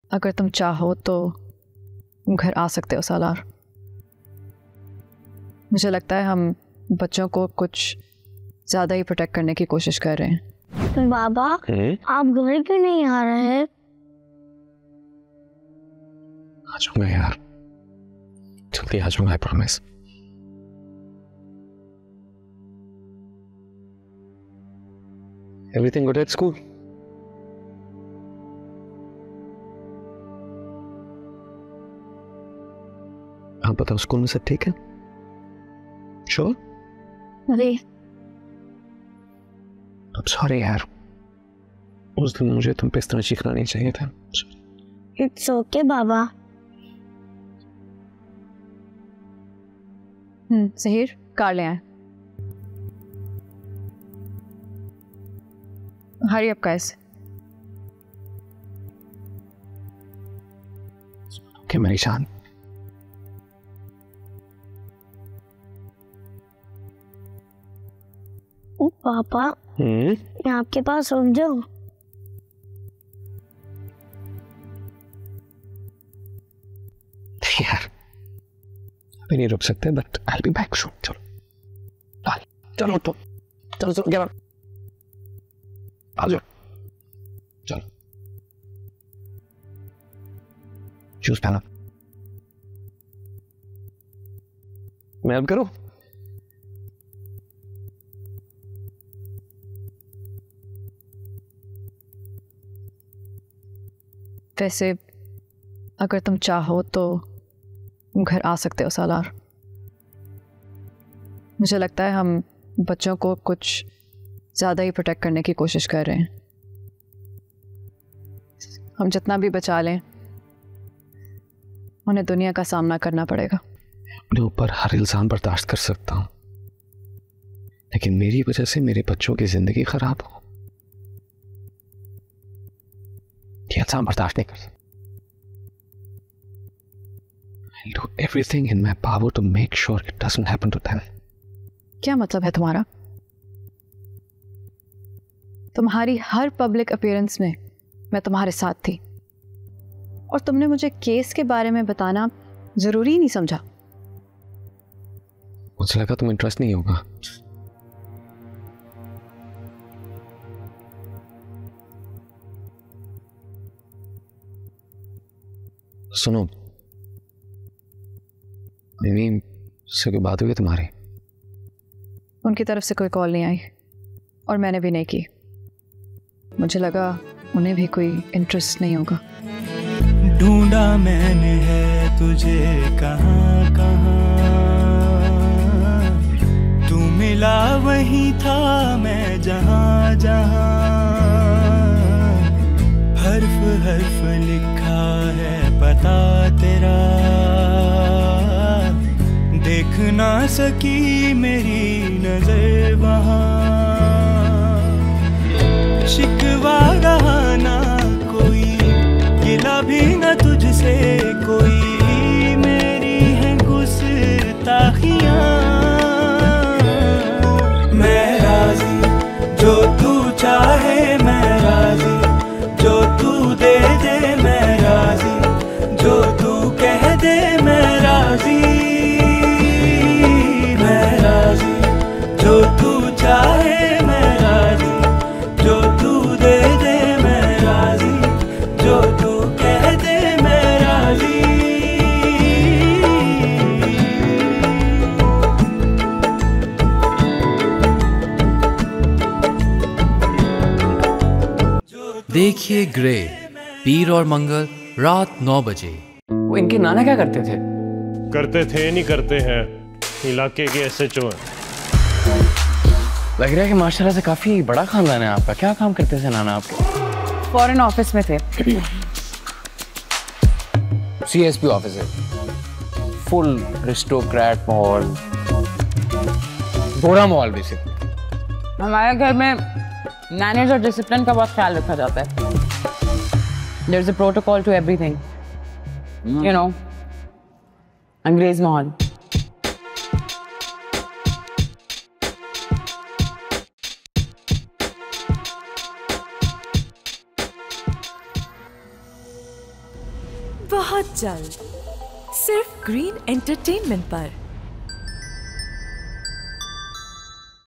अगर तुम चाहो तो तुम घर आ सकते हो सालार। मुझे लगता है हम बच्चों को कुछ ज़्यादा ही प्रोटेक्ट करने की कोशिश कर रहे हैं। बाबा आप घर क्यों नहीं आ रहे हैं? आ जाऊंगा यार, जल्दी आ जाऊंगा, I promise. Everything good at school? आप बताओ, स्कूल में सब ठीक है? श्योर? अरे अब सॉरी यार, उस दिन मुझे तुम पे इस तरह चीखना नहीं चाहिए था। इट्स ओके बाबा। ज़हीर, कार ले आए। Hurry up guys. ओके मेरी जान। पापा मैं आपके पास रुक जाऊं? यार अभी नहीं रुक सकते, but I will be back soon. चलो चलो तो चलो चलो गेट आ जाओ, चलो शूज पहना। मैं अब करूं? वैसे अगर तुम चाहो तो तुम घर आ सकते हो सालार। मुझे लगता है हम बच्चों को कुछ ज़्यादा ही प्रोटेक्ट करने की कोशिश कर रहे हैं। हम जितना भी बचा लें उन्हें दुनिया का सामना करना पड़ेगा। अपने ऊपर हर इल्जाम बर्दाश्त कर सकता हूं, लेकिन मेरी वजह से मेरे बच्चों की जिंदगी खराब हो, ये इल्जाम बर्दाश्त नहीं कर सकता। I'll do everything in my power to make sure it doesn't happen to them. क्या मतलब है तुम्हारा? तुम्हारी हर पब्लिक अपीयरेंस में मैं तुम्हारे साथ थी और तुमने मुझे केस के बारे में बताना जरूरी नहीं समझा। मुझे लगा तुम्हें इंटरेस्ट नहीं होगा। सुनो, नहीं से कोई बात हुई तुम्हारी? उनकी तरफ से कोई कॉल नहीं आई और मैंने भी नहीं की। मुझे लगा उन्हें भी कोई इंटरेस्ट नहीं होगा। ढूंढा मैंने है तुझे कहाँ कहाँ, तू मिला वहीं था मैं जहाँ जहाँ, हर्फ हर्फ लिखा है पता तेरा, देख ना सकी मेरी नजर वहाँ, शिकवा रहा ना कोई, गिला भी ना तुझसे कोई, मेरी है गुस्ताखियाँ। मैं राजी जो तू चाहे, मैं राजी जो तू दे दे, मैं राजी जो तू कह दे, मैं राजी, मैं राजी जो तू चाहे, मैं राजी जो तू दे दे, मैं राजी जो तू कह दे, मैं राजी। देखिए ग्रे, पीर और मंगल रात 9 बजे। वो इनके नाना क्या करते थे? करते थे नहीं करते हैं, इलाके के एसएचओ हैं। लग रहा है कि माशाल्लाह से काफी बड़ा खानदान है आपका। क्या काम करते थे नाना आपके? फॉरेन ऑफिस में थे। सीएसपी ऑफिसर, फुल रिस्टोक्रेट माहौल, गोरा माहौल बेसिकली। हमारे घर में मैनेज और डिसिप्लिन का बहुत ख्याल रखा जाता है। There is a protocol to everything, you know, अंग्रेज माहौल। बहुत जल्द सिर्फ ग्रीन एंटरटेनमेंट पर।